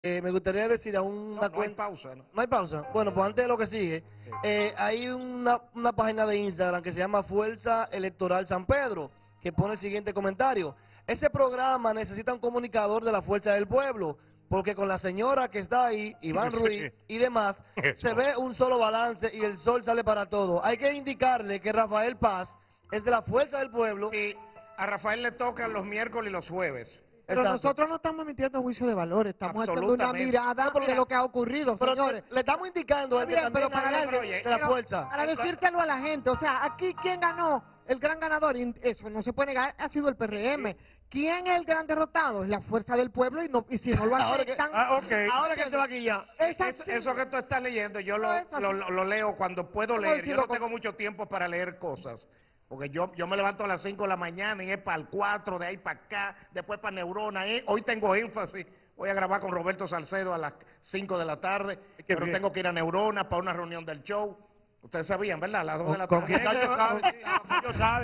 Me gustaría decir a una No hay pausa, ¿no? ¿No hay pausa? Bueno, pues antes de lo que sigue, hay una página de Instagram que se llama Fuerza Electoral San Pedro, que pone el siguiente comentario. Ese programa necesita un comunicador de la Fuerza del Pueblo, porque con la señora que está ahí, Iván Ruiz y demás, se ve un solo balance y el sol sale para todo. Hay que indicarle que Rafael Paz es de la Fuerza del Pueblo. Y a Rafael le tocan los miércoles y los jueves. Pero Exacto. nosotros no estamos emitiendo juicio de valores, estamos haciendo una Absolutamente. mirada No, pero de lo que ha ocurrido, Pero señores. le estamos indicando a él que Bien, pero también hay alguien de la pero Fuerza. para decírselo a la gente, o sea, aquí quién ganó, el gran ganador, y eso no se puede negar, ha sido el PRM. ¿Quién es el gran derrotado? Es la Fuerza del Pueblo y si no lo aceptan... Ahora que se va aquí ya. Es así. Eso que tú estás leyendo, yo No, es así. lo leo cuando puedo ¿Cómo leer. Yo decirlo no tengo mucho tiempo para leer cosas. Porque yo me levanto a las 5 de la mañana y es para el 4, de ahí para acá, después para Neurona. Hoy tengo énfasis. Voy a grabar con Roberto Salcedo a las 5 de la tarde. Pero bien. tengo que ir a Neurona para una reunión del show. Ustedes sabían, ¿verdad? A las 2 de la ¿Con tarde. quién? Ellos saben.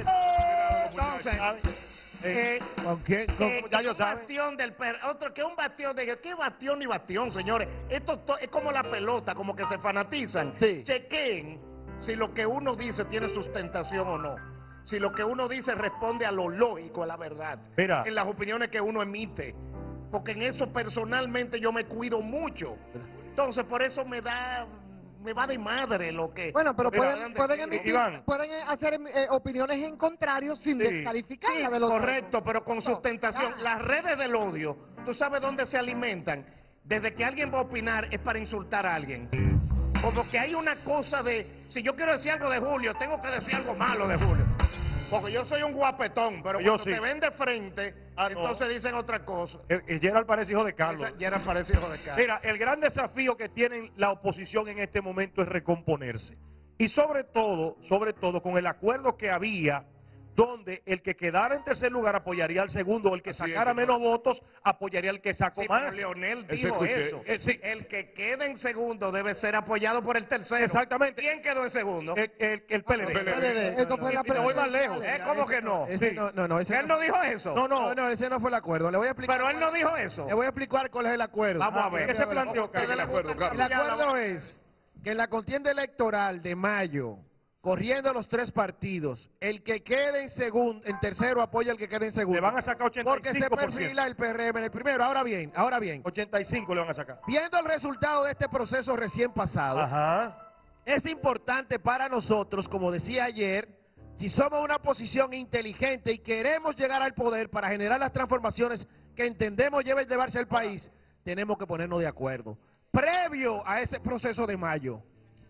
Entonces, ¿Con quién? Ya yo un saben. bastión del otro que un bastión de qué bastión ni bastión, señores. Esto es como la pelota, como que se fanatizan. Sí. Chequen si lo que uno dice tiene sustentación o no. Si lo que uno dice responde a lo lógico, a la verdad. Mira. En las opiniones que uno emite. Porque en eso personalmente yo me cuido mucho. Entonces, por eso me va de madre lo que... Bueno, pero puedan pueden decir. Iván. pueden hacer opiniones en contrario sin Sí. descalificarla Sí, de los correcto, pero con sustentación. Ah. Las redes del odio, ¿tú sabes dónde se alimentan? Desde que alguien va a opinar es para insultar a alguien. Como que hay una cosa de, si yo quiero decir algo de Julio, tengo que decir algo malo de Julio. Porque yo soy un guapetón, pero Yo cuando sí. te ven de frente, Ah, no. entonces dicen otra cosa. El Gerald parece hijo de Carlos. Ya era parecido de cara. Mira, el gran desafío que tienen la oposición en este momento es recomponerse. Y sobre todo con el acuerdo que había, donde el que quedara en tercer lugar apoyaría al segundo, el que Así es, sacara señor. menos votos apoyaría al que sacó Sí, pero más. Leonel Eso dijo escuché. eso. Sí. El que quede en segundo debe ser apoyado por el tercero. Exactamente. ¿Quién quedó en segundo? El PLD. PLD. Eso fue la Y te voy más lejos. ¿Cómo que no? Ese Sí. no, ese Él no dijo eso. no, ese no fue el acuerdo. Le voy a explicar. Pero él no dijo eso. Le voy a explicar cuál es el acuerdo. Vamos a ver. ¿Qué se planteó, Ustedes Carlos? le acuerdo, gustan Carlos. El acuerdo es que en la contienda electoral de mayo, corriendo los tres partidos, el que quede en tercero apoya al que quede en segundo. Le van a sacar 85%. Porque se perfila el PRM en el primero. Ahora bien, 85 le van a sacar. viendo el resultado de este proceso recién pasado, Ajá. es importante para nosotros, como decía ayer, si somos una oposición inteligente y queremos llegar al poder para generar las transformaciones que entendemos deben llevarse al país, tenemos que ponernos de acuerdo. Previo a ese proceso de mayo,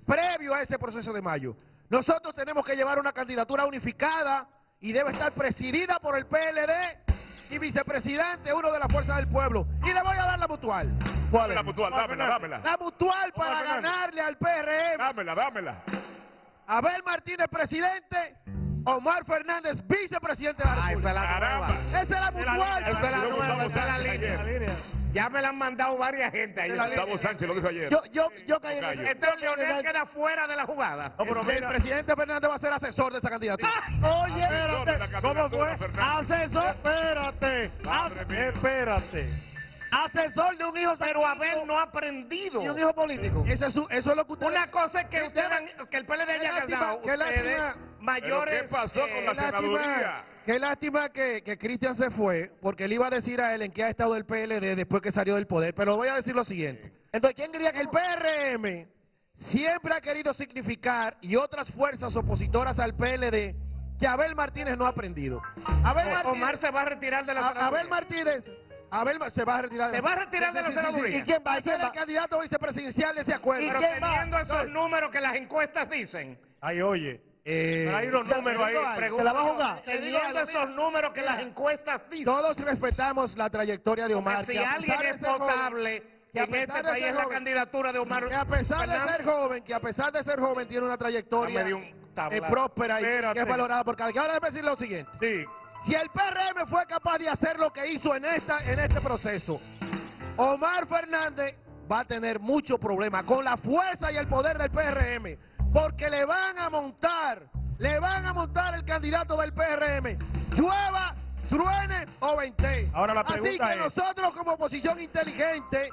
nosotros tenemos que llevar una candidatura unificada y debe estar presidida por el PLD y vicepresidente uno de la Fuerza del Pueblo. Y le voy a dar la mutual. ¿Cuál es la mutual? Dámela. La mutual para Fernández. ganarle al PRM. Dámela. Abel Martínez, presidente. Omar Fernández, vicepresidente de la Ah, esa es República. la nueva. Esa es la mutual. Esa es la Lo nueva, votamos esa es la ayer. línea. Ya me la han mandado varias gente ahí. Gustavo Sánchez lo dijo ayer. Yo caí en Tocayo. eso. Entonces Leonel queda fuera de la jugada. No, pero El mira, presidente Fernández va a ser asesor de esa candidatura. Oye, Asesor de la espérate, candidatura, ¿cómo fue? Fernández. Asesor, espérate. Madre mía. espérate. Asesor de un hijo Pero Abel no ha aprendido. y un hijo político. Eso es lo que usted... Una cosa es que que el PLD haya lástima, ganado. qué Ustedes, lástima. mayores. ¿Pero qué pasó con la senaduría? Qué lástima que Cristian se fue, porque le iba a decir a él en qué ha estado el PLD después que salió del poder. Pero voy a decir lo siguiente. Entonces, ¿quién quería que El PRM siempre ha querido significar, y otras fuerzas opositoras al PLD, que Abel Martínez no ha aprendido. Omar se va a retirar de la senaduría. Abel Martínez se va a retirar. Se va a retirar de la senaduría. ¿Y quién va? Va a ser el candidato vicepresidencial de ese acuerdo. Pero quién va? teniendo esos números que las encuestas dicen. Ay, oye. Pero hay unos números ahí. ¿Se la va a jugar? Teniendo esos números que las encuestas dicen. Todos respetamos la trayectoria de Omar. Que si que a alguien pesar de es ser joven, potable que a en pesar este de país ser es la joven, candidatura de Omar que a pesar de ser joven tiene una trayectoria Dame de un tablazo. próspera y que Espérate. es valorada por cada quien. Ahora déjame decir lo siguiente. Sí. Si el PRM fue capaz de hacer lo que hizo en este proceso, Omar Fernández va a tener mucho problema con la fuerza y el poder del PRM, porque le van a montar el candidato del PRM, llueva, truene o ventee. Ahora la Así pregunta que es- nosotros como oposición inteligente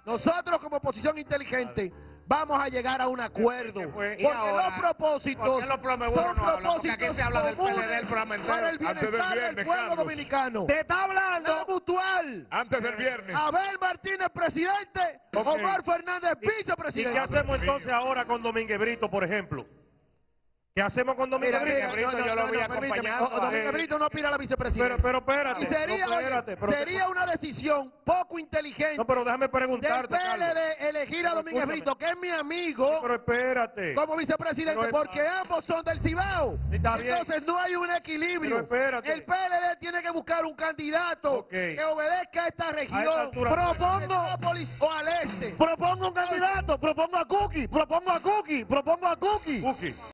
nosotros como oposición inteligente vamos a llegar a un acuerdo. Porque Y ahora, los propósitos ¿por qué los promeburos son no hablan? Porque aquí propósitos se habla del comunes PLD, el programa entero. para el Antes del bienestar del viernes, pueblo Carlos. dominicano. Te está hablando. La mutual. Antes del viernes. Abel Martínez, presidente. Ok. Omar Fernández, ¿Y qué vicepresidente. hacemos entonces ahora con Domínguez Brito, por ejemplo? ¿Qué hacemos con Domínguez Mira, Brito? Brito, yo lo vi permíteme. acompañado a Domínguez él. Brito no aspira a la vicepresidencia. Pero espérate. Y sería, no, oye, espérate, pero- sería una decisión poco inteligente No, pero déjame del preguntarte, Carlos. PLD elegir a Pero Domínguez escúchame. Brito, que es mi amigo, Pero espérate. como vicepresidente, Pero porque ambos son del Cibao. Está bien. Entonces no hay un equilibrio. Pero espérate. El PLD tiene que buscar un candidato Ok. que obedezca a esta región. altura- Propongo o al este. Propongo un candidato, propongo a Cookie, propongo a Cookie, propongo a Cookie. Cookie.